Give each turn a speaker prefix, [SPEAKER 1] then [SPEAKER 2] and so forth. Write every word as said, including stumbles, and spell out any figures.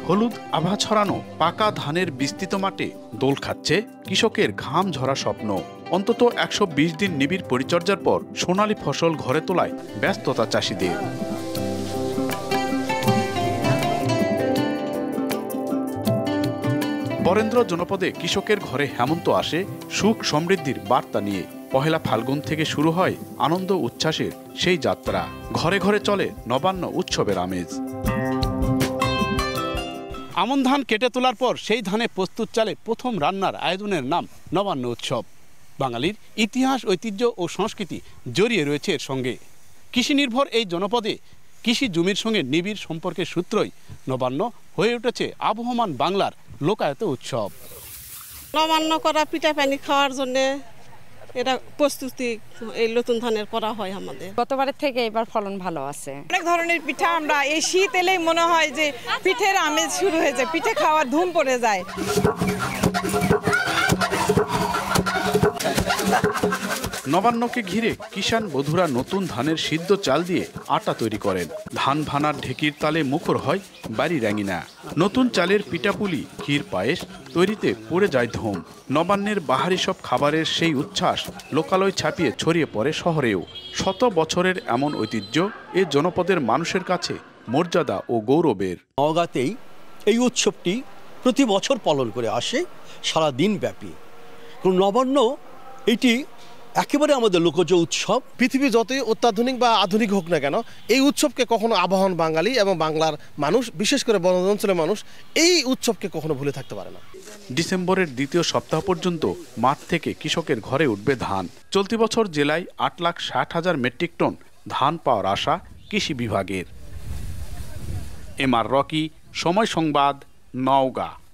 [SPEAKER 1] হলুদ আভা ছড়ানো পাকা ধানের বিস্তৃত মাঠে দোল খাচ্ছে কৃষকের ঘাম ঝরা স্বপ্ন। অন্তত একশো বিশ দিন নিবিড় পরিচর্যার পর সোনালী ফসল ঘরে তোলায় ব্যস্ততা চাষিদের। বরেন্দ্র জনপদে কৃষকের ঘরে হেমন্ত আসে সুখ সমৃদ্ধির বার্তা নিয়ে। পহেলা ফাল্গুন থেকে শুরু হয় আনন্দ উচ্ছ্বাসের সেই যাত্রা। ঘরে ঘরে চলে নবান্ন উৎসবের আমেজ। আমন ধান কেটে তোলার পর সেই ধানে প্রস্তুত চালে প্রথম রান্নার আয়োজনের নাম নবান্ন উৎসব। বাঙালির ইতিহাস, ঐতিহ্য ও সংস্কৃতি জড়িয়ে রয়েছে এর সঙ্গে। কৃষি নির্ভর এই জনপদে কৃষি জমির সঙ্গে নিবিড় সম্পর্কের সূত্রই নবান্ন হয়ে উঠেছে আবহমান বাংলার লোকায়ত উৎসব।
[SPEAKER 2] নবান্ন করা পিঠা পানি খাওয়ার জন্য এটা প্রস্তুতি এই নতুন ধানের করা হয় আমাদের।
[SPEAKER 3] গতবারের থেকে এবার ফলন ভালো আছে।
[SPEAKER 4] অনেক ধরনের পিঠা আমরা এই শীত এলেই মনে হয় যে পিঠের আমেজ শুরু হয়ে যায়, পিঠে খাওয়ার ধুম পড়ে যায়।
[SPEAKER 1] নবান্নকে ঘিরে কিষাণ বধুরা নতুন ধানের সিদ্ধ চাল দিয়ে আটা তৈরি করেন। ধান ভানার ঢেকির তালে মুখর হয় বাড়ি র্যাঙিনা। নতুন চালের পিঠাপুলি, ক্ষীর, পায়েস তৈরিতে পড়ে যায় ধুম। নবান্নের বাহারি সব খাবারের সেই উচ্ছ্বাস লোকালয় ছাপিয়ে ছড়িয়ে পড়ে শহরেও। শত বছরের এমন ঐতিহ্য এ জনপদের মানুষের কাছে মর্যাদা ও গৌরবের।
[SPEAKER 5] নওগাঁতেই এই উৎসবটি প্রতি বছর পালন করে আসে সারা দিন ব্যাপী। নবান্ন এটি একেবারে আমাদের লোকজ উৎসব।
[SPEAKER 6] পৃথিবী যতই অত্যাধুনিক বা আধুনিক হোক না কেন, এই উৎসবকে কখনো আবাহন বাঙালি এবং বাংলার মানুষ, বিশেষ করে বন অঞ্চলের মানুষ এই উৎসবকে কখনো ভুলে থাকতে পারে না।
[SPEAKER 1] ডিসেম্বরের দ্বিতীয় সপ্তাহ পর্যন্ত মাঠ থেকে কৃষকের ঘরে উঠবে ধান। চলতি বছর জেলায় আট লাখ ষাট হাজার মেট্রিক টন ধান পাওয়ার আশা কৃষি বিভাগের। এম আর রকি, সময় সংবাদ, নওগাঁ।